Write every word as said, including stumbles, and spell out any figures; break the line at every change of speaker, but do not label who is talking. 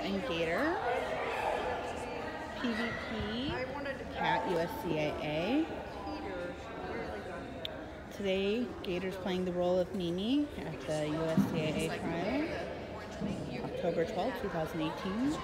and Gator. P V P, Cat U S C A A. Today, Gator's playing the role of Mimi at the U S C A A trial, October twelfth, two thousand eighteen.